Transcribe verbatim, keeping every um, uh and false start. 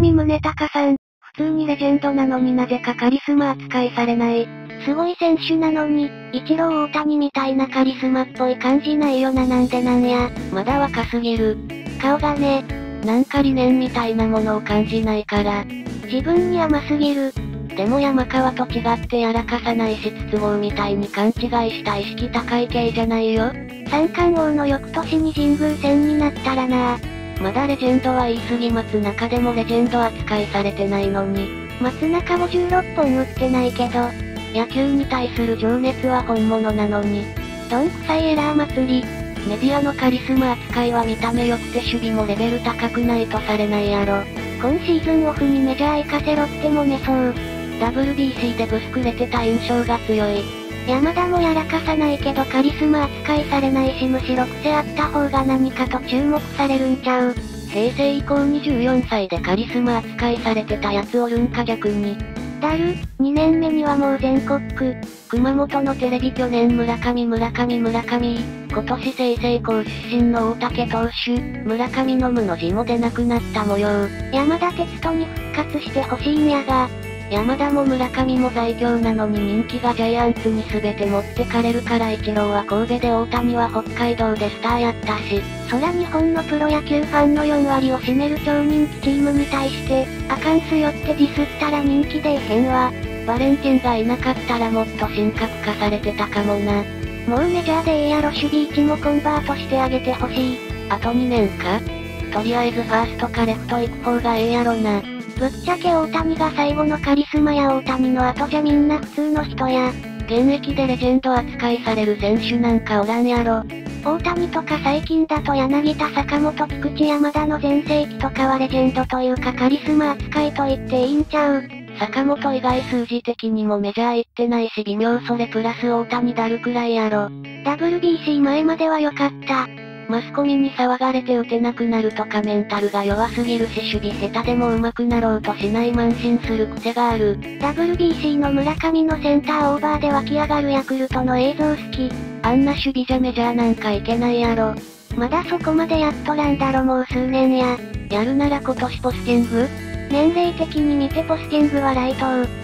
上宗隆さん、普通にレジェンドなのになぜかカリスマ扱いされない。すごい選手なのに、イチロー大谷みたいなカリスマっぽい感じないよななんでなんや。 まだ若すぎる。 顔がね、 なんか理念みたいなものを感じないから。 自分に甘すぎる。 でも山川と違ってやらかさないし筒香みたいに勘違いした意識高い系じゃないよ。 三冠王の翌年に神宮戦になったらな。 まだレジェンドは言い過ぎ松中でもレジェンド扱いされてないのに。 松中ごじゅうろっぽん打ってないけど、 野球に対する情熱は本物なのに。 どんくさいエラー祭り。 メディアのカリスマ扱いは見た目良くて守備もレベル高くないとされないやろ。 今シーズンオフにメジャー行かせろってもめそう。 ダブリュービーシー でブスくれてた印象が強い。 山田もやらかさないけどカリスマ扱いされないしむしろ癖あった方が何かと注目されるんちゃう。 平成以降にじゅうよんさいでカリスマ扱いされてたやつおるんか逆に。 だる、にねんめにはもう全国区。 熊本のテレビ去年村上村上村上。今年済々校出身の大竹投手、村上の無の字も出なくなった模様。 山田哲人に復活してほしいんやが。 山田も村上も在京なのに人気がジャイアンツに全て持ってかれるからイチローは神戸で大谷は北海道でスターやったし。 そら日本のプロ野球ファンのよんわりを占める超人気チームに対して、あかんすよってディスったら人気出えへんわ。 バレンティンがいなかったらもっと神格化されてたかもな。 もうメジャーでええやろ守備位置もコンバートしてあげてほしい。 あとにねんか？とりあえずファーストかレフト行く方がええやろな。 ぶっちゃけ大谷が最後のカリスマや大谷の後じゃみんな普通の人や。 現役でレジェンド扱いされる選手なんかおらんやろ。 大谷とか最近だと柳田坂本菊池山田の全盛期とかはレジェンドというかカリスマ扱いと言っていいんちゃう。 坂本以外数字的にもメジャー行ってないし微妙それプラス大谷だるくらいやろ。 ダブリュービーシー 前までは良かった。 マスコミに騒がれて打てなくなるとかメンタルが弱すぎるし守備下手でも上手くなろうとしない慢心する癖がある。 ダブリュービーシー の村上のセンターオーバーで湧き上がるヤクルトの映像好き。 あんな守備じゃメジャーなんかいけないやろ。 まだそこまでやっとらんだろもう数年や。 やるなら今年ポスティング？ 年齢的に見てポスティングはライトー。